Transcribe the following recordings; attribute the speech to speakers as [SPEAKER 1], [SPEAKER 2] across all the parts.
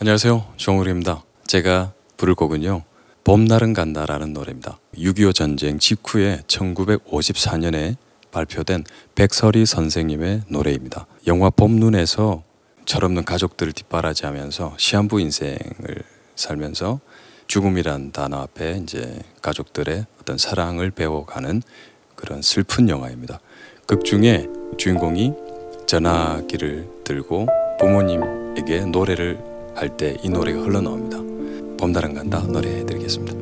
[SPEAKER 1] 안녕하세요, 정우리입니다. 제가 부를 곡은요, 봄날은 간다라는 노래입니다. 6.25 전쟁 직후에 1954년에 발표된 백설이 선생님의 노래입니다. 영화 봄눈에서 철없는 가족들을 뒷바라지하면서 시한부 인생을 살면서 죽음이란 단어 앞에 이제 가족들의 어떤 사랑을 배워가는 그런 슬픈 영화입니다. 극 중에 주인공이 전화기를 들고 부모님에게 노래를 할 때 이 노래가 흘러나옵니다. 봄날은 간다 노래해드리겠습니다.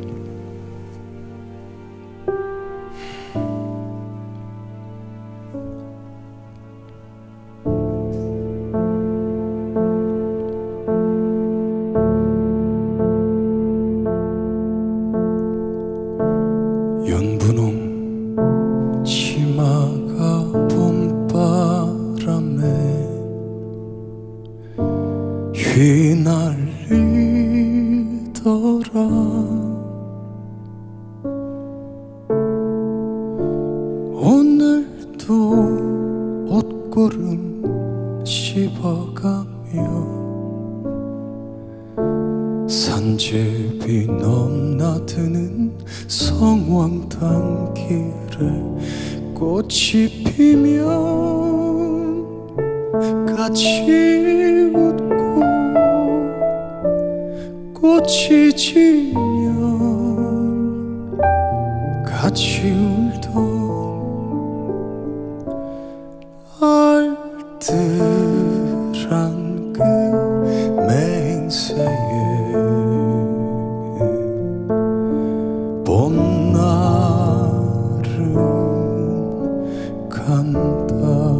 [SPEAKER 1] 연분홍 치마가 봄바람에 휘날리더라. 오늘도 옷고름 씹어가며 산제비 넘나드는 성황당 길에 꽃이 피면 같이 웃고 꽃이 지면 같이 울던 알뜰한 그 맹세에 봄날은 간다.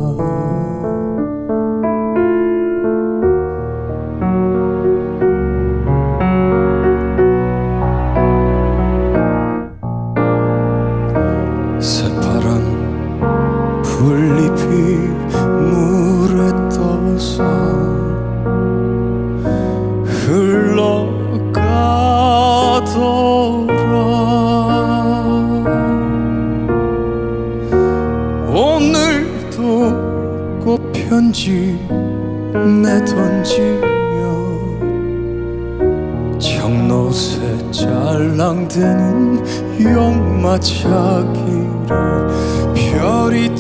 [SPEAKER 1] 새파란 풀잎이 물에 떠서 흘러가더라. 오늘도 꽃편지 내던지며 청로새 잘랑대는 용마차기를 별이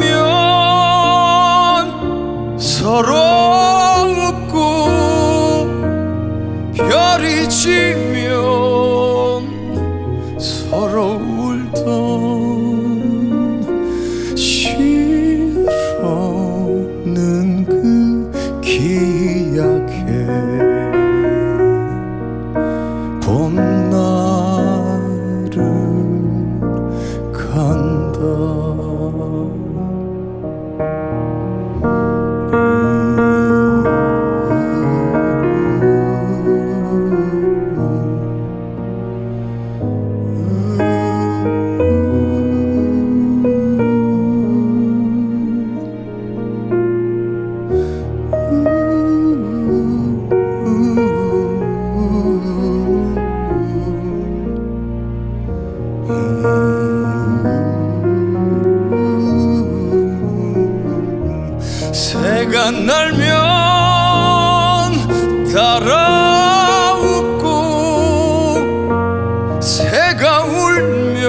[SPEAKER 1] 뜨면 서로 웃고 별이 지면 서로 울던 시러는 그 기약에 봄날은 간다. 새가 날면 따라 웃고 새가 울며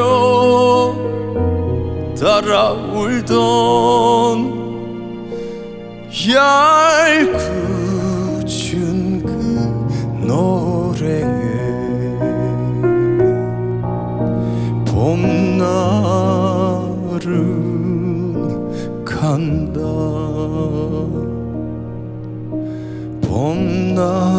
[SPEAKER 1] 따라 울던 얄궂은 그 노래에 봄날은 간다. 봄날